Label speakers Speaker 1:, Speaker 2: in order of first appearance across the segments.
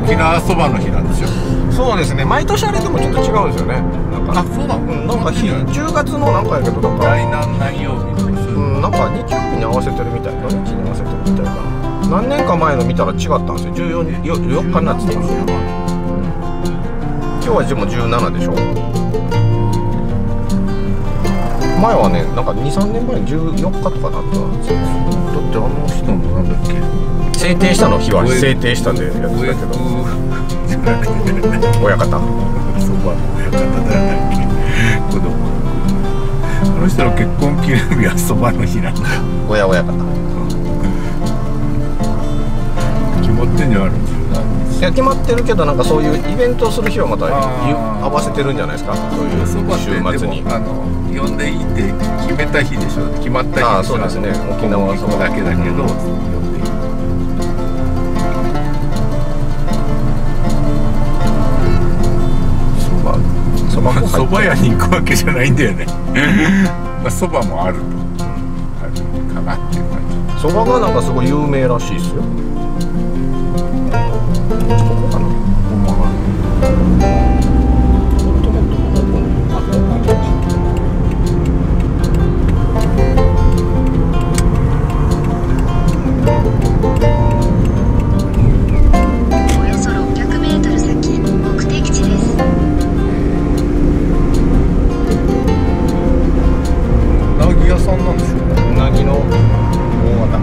Speaker 1: 沖縄そばの日なんですよ。
Speaker 2: そうですね、毎年あれでもちょっと違うんですよね。なんか、
Speaker 1: あ、そうなの。
Speaker 2: なんか10月のなんかやけど、なんか
Speaker 1: 第何曜日とかする。
Speaker 2: なんか日曜日に合わせてるみたいな、日に合わせてるみたいな。何年か前の見たら違ったんですよ。4日になってたんですよ。今日はでも17でしょ。前はね、なんか2、3年前に14日とかだったんですよ。
Speaker 1: だってあの人のなんだっけ、
Speaker 2: 制定したの日は制定したでやってたけど、
Speaker 1: じゃなくて
Speaker 2: 親方
Speaker 1: そばの親方だよね、子供。あの人の結婚記念日はそばの日なんだよ。
Speaker 2: 親方
Speaker 1: 決まってんじゃないの。
Speaker 2: いや決まってるけど、なんかそういうイベントをする日はまた合わせてるんじゃないですか。そういう
Speaker 1: そばって
Speaker 2: 週末に
Speaker 1: でも呼んでいいって決めた日でしょ。決まった日。
Speaker 2: ああ、そうですね。沖縄そば
Speaker 1: だけだけど、呼んでいい。そば屋に行くわけじゃないんだよね。まあそばもあると、あるかなっていう感じ。
Speaker 2: そばがなんかすごい有名らしいですよ。ここかな。
Speaker 3: およそ600メートル先、目的地です。
Speaker 1: うなぎ屋さんなんでしょうね。
Speaker 2: うなぎの大型。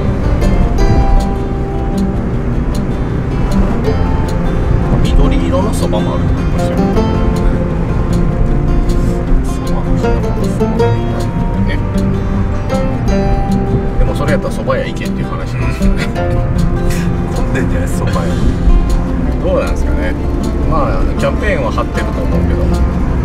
Speaker 2: 緑色のそばもあると思いますよ。ね。でもそれやったらそば屋行けっていう話なんですよね。
Speaker 1: 混んでんじゃないそば屋。
Speaker 2: どうなんですかね。まあキャンペーンは張ってると思うけど。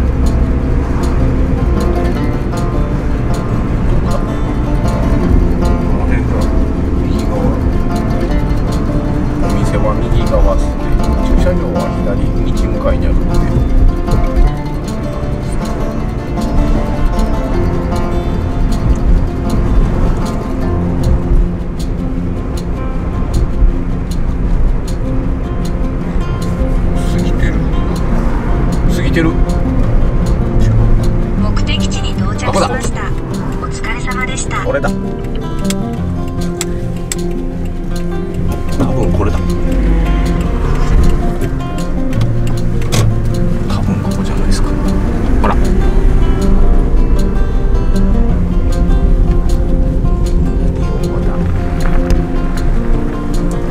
Speaker 2: お店は右側で、駐車場は左道向かいにあるので。過ぎてる。
Speaker 3: 目的地に到着しました。お疲れ様でした。
Speaker 2: これだ。多分これだ。多分ここじゃないですか。ほら。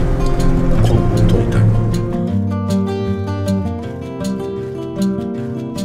Speaker 2: ちょっと痛い。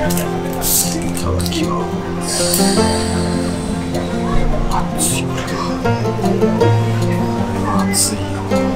Speaker 2: ただきます。熱いよ。熱いよ。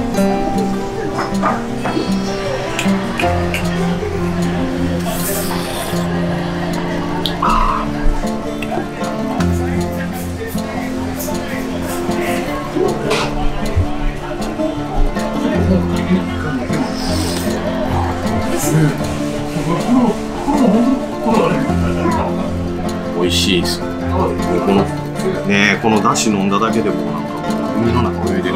Speaker 2: 美味しいですよ。このね、このだし飲んだだけでもなんか海の中泳いでる。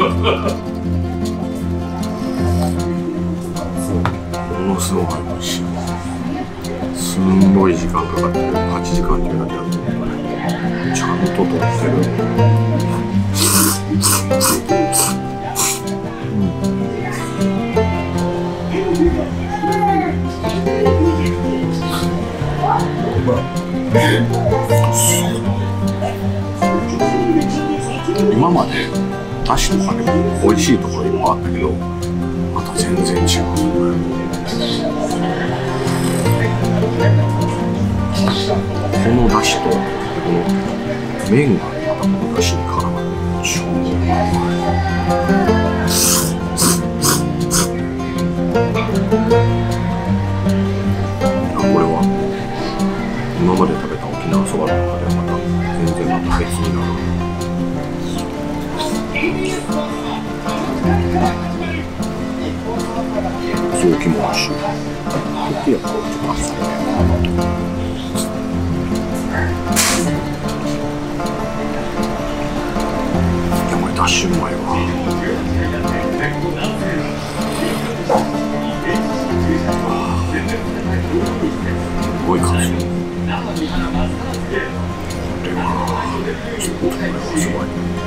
Speaker 2: ものすごく美味しい。すんごい時間かかってる。8時間っていうだけだとちゃんと取ってる。今までだしとかでも美味しいところいっぱいあったけど、また全然違う。このだしとこの麺がまたこのだしに絡まって超うまい。これは今まで食べた沖縄そばの中では全然また別になる。臓器もあるし、こっちやっぱちょっとあっさりね。いや、これダッシュうまいわ。すごい数。これはちょっとこれはすごい。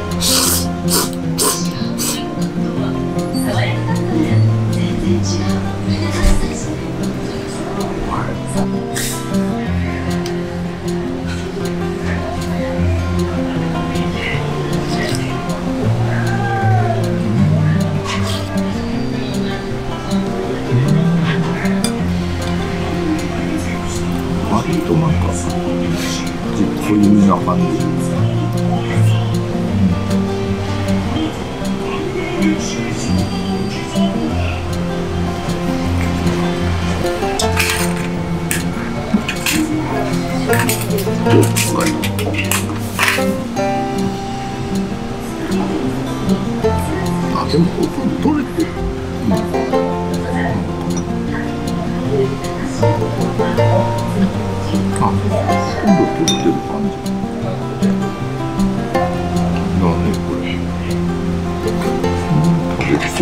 Speaker 2: 割となんか濃いめな感じ。あ、でもほとんど取れてる。あ、今度取ってる感じ。何これ。食べそう。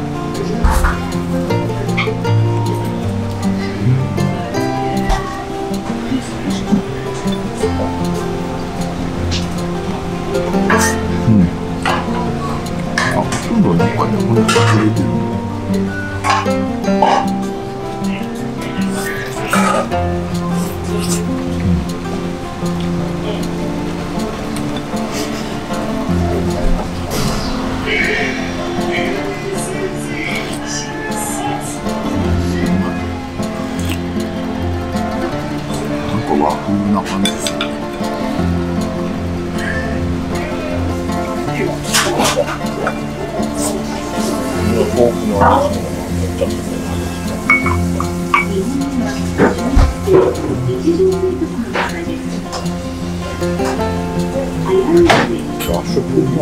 Speaker 2: あ、ほとんど中に骨が取れてる。和風な感じですね。フォークの味もめっちゃ和食の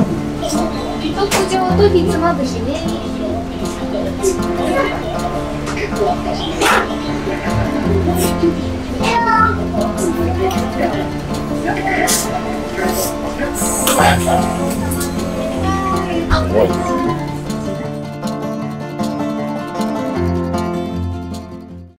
Speaker 2: 特上とひつまぶしね。 すごい。